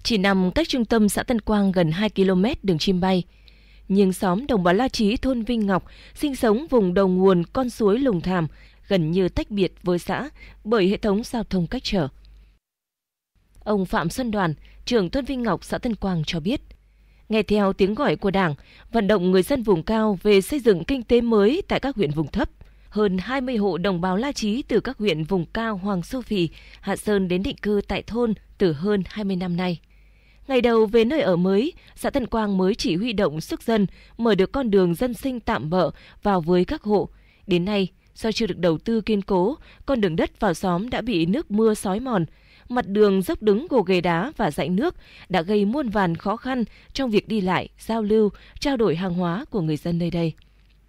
Chỉ nằm cách trung tâm xã Tân Quang gần 2 km đường chim bay, nhưng xóm đồng bào La Chí thôn Vinh Ngọc sinh sống vùng đầu nguồn con suối Lùng Thàm gần như tách biệt với xã bởi hệ thống giao thông cách trở. Ông Phạm Xuân Đoàn, trưởng thôn Vinh Ngọc, xã Tân Quang cho biết, nghe theo tiếng gọi của Đảng, vận động người dân vùng cao về xây dựng kinh tế mới tại các huyện vùng thấp, hơn 20 hộ đồng bào La Chí từ các huyện vùng cao Hoàng Su Phì, Hạ Sơn đến định cư tại thôn từ hơn 20 năm nay. Ngày đầu về nơi ở mới, xã Tân Quang mới chỉ huy động sức dân mở được con đường dân sinh tạm bợ vào với các hộ. Đến nay, do chưa được đầu tư kiên cố, con đường đất vào xóm đã bị nước mưa xói mòn. Mặt đường dốc đứng gồ ghề đá và rãnh nước đã gây muôn vàn khó khăn trong việc đi lại, giao lưu, trao đổi hàng hóa của người dân nơi đây.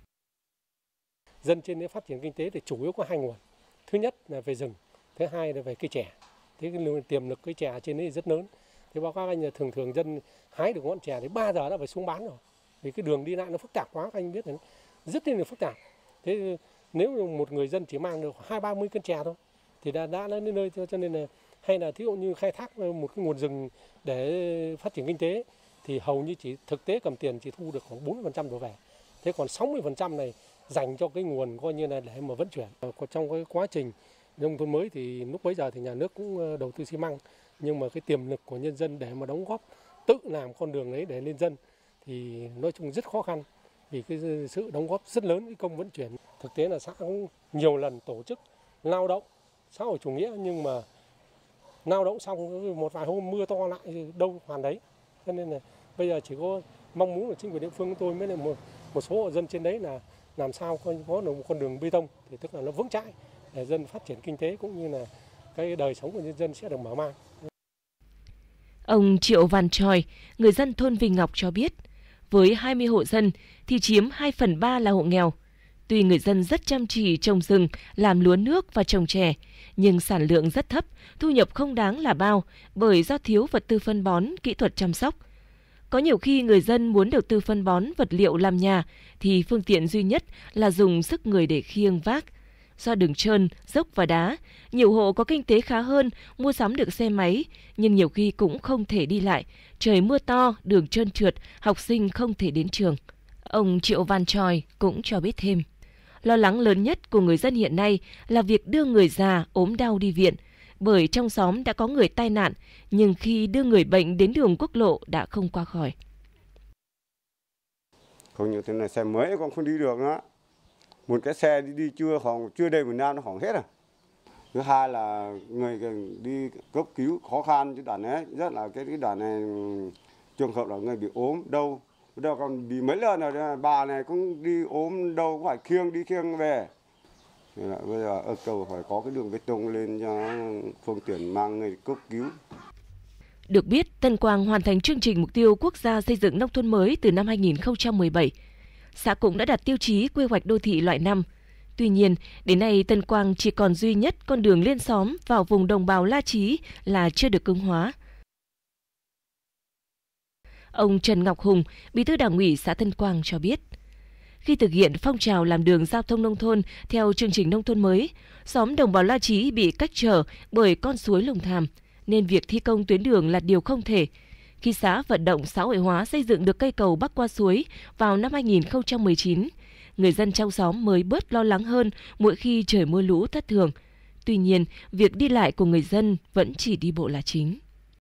Dân trên đây phát triển kinh tế thì chủ yếu có hai nguồn. Thứ nhất là về rừng, thứ hai là về cây chè. Thế cái tiềm lực cây chè trên đấy rất lớn. Thế báo cáo anh là thường dân hái được ngọn chè thì 3 giờ đã phải xuống bán rồi. Vì cái đường đi lại nó phức tạp quá, anh biết là rất là phức tạp. Thế nếu một người dân chỉ mang được 20-30 cân chè thôi thì đã đến nơi, cho nên là hay là thí dụ như khai thác một cái nguồn rừng để phát triển kinh tế thì hầu như chỉ thực tế cầm tiền chỉ thu được khoảng 40% đổ về. Thế còn 60% này dành cho cái nguồn coi như là để mà vận chuyển. Trong cái quá trình nông thôn mới thì lúc bấy giờ thì nhà nước cũng đầu tư xi măng, nhưng mà cái tiềm lực của nhân dân để mà đóng góp tự làm con đường đấy để lên dân thì nói chung rất khó khăn, vì cái sự đóng góp rất lớn cái công vận chuyển. Thực tế là xã cũng nhiều lần tổ chức lao động xã hội chủ nghĩa, nhưng mà lao động xong một vài hôm mưa to lại đâu hoàn đấy. Cho nên là bây giờ chỉ có mong muốn là chính quyền địa phương của tôi mới là một số hộ dân trên đấy là làm sao có được một con đường bê tông thì tức là nó vững chãi để dân phát triển kinh tế cũng như là cái đời sống của nhân dân sẽ được mở mang. Ông Triệu Văn Choi, người dân thôn Vinh Ngọc cho biết, với 20 hộ dân thì chiếm 2/3 là hộ nghèo. Tuy người dân rất chăm chỉ trồng rừng, làm lúa nước và trồng chè, nhưng sản lượng rất thấp, thu nhập không đáng là bao bởi do thiếu vật tư phân bón, kỹ thuật chăm sóc. Có nhiều khi người dân muốn đầu tư phân bón vật liệu làm nhà thì phương tiện duy nhất là dùng sức người để khiêng vác. Do đường trơn, dốc và đá, nhiều hộ có kinh tế khá hơn, mua sắm được xe máy, nhưng nhiều khi cũng không thể đi lại. Trời mưa to, đường trơn trượt, học sinh không thể đến trường. Ông Triệu Văn Choi cũng cho biết thêm, lo lắng lớn nhất của người dân hiện nay là việc đưa người già ốm đau đi viện, bởi trong xóm đã có người tai nạn, nhưng khi đưa người bệnh đến đường quốc lộ đã không qua khỏi. Không như thế này xe mới còn không đi được nữa. Một cái xe đi chưa đầy một năm nó hỏng hết rồi. Thứ hai là người đi cấp cứu khó khăn chứ đoạn này rất là cái đoạn này trường hợp là người bị ốm đâu còn bị mấy lần rồi, bà này cũng đi ốm đâu cũng phải khiêng về. Bây giờ ở cầu phải có cái đường bê tông lên cho phương tiện mang người cấp cứu. Được biết, Tân Quang hoàn thành chương trình mục tiêu quốc gia xây dựng nông thôn mới từ năm 2017. Xã cũng đã đặt tiêu chí quy hoạch đô thị loại 5. Tuy nhiên, đến nay Tân Quang chỉ còn duy nhất con đường liên xóm vào vùng đồng bào La Chí là chưa được cứng hóa. Ông Trần Ngọc Hùng, Bí thư Đảng ủy xã Tân Quang cho biết, khi thực hiện phong trào làm đường giao thông nông thôn theo chương trình nông thôn mới, xóm đồng bào La Chí bị cách trở bởi con suối Lùng Thàm, nên việc thi công tuyến đường là điều không thể. Khi xã vận động xã hội hóa xây dựng được cây cầu bắc qua suối vào năm 2019, người dân trong xóm mới bớt lo lắng hơn mỗi khi trời mưa lũ thất thường. Tuy nhiên, việc đi lại của người dân vẫn chỉ đi bộ là chính.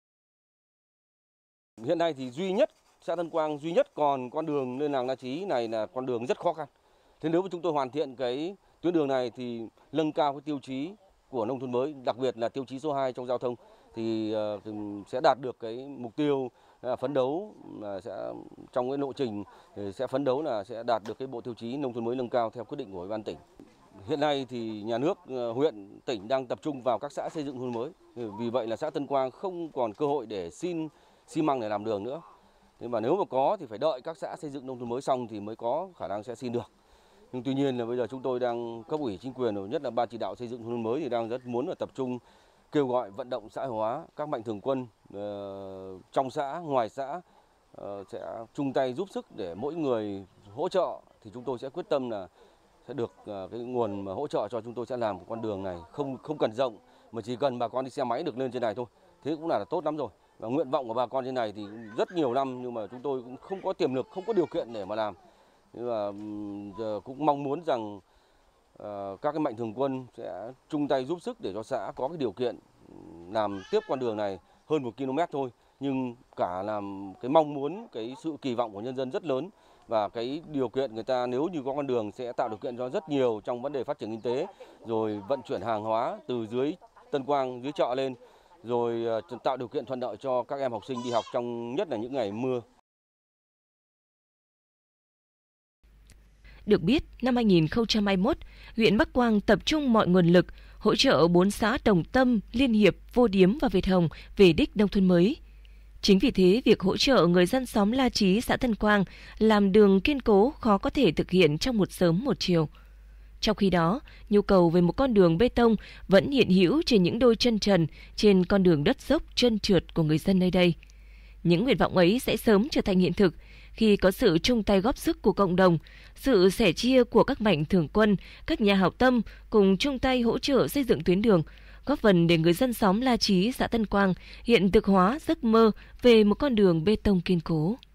Hiện nay thì xã Tân Quang duy nhất còn con đường lên làng La Chí này là con đường rất khó khăn. Thế nếu mà chúng tôi hoàn thiện cái tuyến đường này thì nâng cao cái tiêu chí của nông thôn mới, đặc biệt là tiêu chí số 2 trong giao thông thì sẽ đạt được cái mục tiêu phấn đấu là sẽ trong cái lộ trình sẽ phấn đấu là sẽ đạt được cái bộ tiêu chí nông thôn mới nâng cao theo quyết định của Ủy ban tỉnh. Hiện nay thì nhà nước, huyện, tỉnh đang tập trung vào các xã xây dựng nông thôn mới. Vì vậy là xã Tân Quang không còn cơ hội để xin xi măng để làm đường nữa. Nhưng mà nếu mà có thì phải đợi các xã xây dựng nông thôn mới xong thì mới có khả năng sẽ xin được. Nhưng tuy nhiên là bây giờ chúng tôi đang cấp ủy chính quyền, nhất là ban chỉ đạo xây dựng nông thôn mới thì đang rất muốn là tập trung kêu gọi vận động xã hội hóa, các mạnh thường quân trong xã, ngoài xã sẽ chung tay giúp sức để mỗi người hỗ trợ thì chúng tôi sẽ quyết tâm là sẽ được cái nguồn mà hỗ trợ cho chúng tôi sẽ làm con đường này không cần rộng mà chỉ cần bà con đi xe máy được lên trên này thôi. Thế cũng là tốt lắm rồi. Và nguyện vọng của bà con trên này thì rất nhiều năm nhưng mà chúng tôi cũng không có tiềm lực, không có điều kiện để mà làm. Nhưng mà giờ cũng mong muốn rằng các cái mạnh thường quân sẽ chung tay giúp sức để cho xã có cái điều kiện làm tiếp con đường này hơn 1 km thôi. Nhưng cả làm cái mong muốn, cái sự kỳ vọng của nhân dân rất lớn. Và cái điều kiện người ta nếu như có con đường sẽ tạo điều kiện cho rất nhiều trong vấn đề phát triển kinh tế, rồi vận chuyển hàng hóa từ dưới Tân Quang, dưới chợ lên, rồi tạo điều kiện thuận lợi cho các em học sinh đi học trong nhất là những ngày mưa. Được biết, năm 2021, huyện Bắc Quang tập trung mọi nguồn lực hỗ trợ 4 xã Đồng Tâm, Liên Hiệp, Vô Điếm và Việt Hồng về đích nông thôn mới. Chính vì thế, việc hỗ trợ người dân xóm La Chí, xã Tân Quang làm đường kiên cố khó có thể thực hiện trong một sớm một chiều. Trong khi đó, nhu cầu về một con đường bê tông vẫn hiện hữu trên những đôi chân trần trên con đường đất dốc trơn trượt của người dân nơi đây. Những nguyện vọng ấy sẽ sớm trở thành hiện thực khi có sự chung tay góp sức của cộng đồng, sự sẻ chia của các mạnh thường quân, các nhà hảo tâm cùng chung tay hỗ trợ xây dựng tuyến đường, góp phần để người dân xóm La Chí, xã Tân Quang hiện thực hóa giấc mơ về một con đường bê tông kiên cố.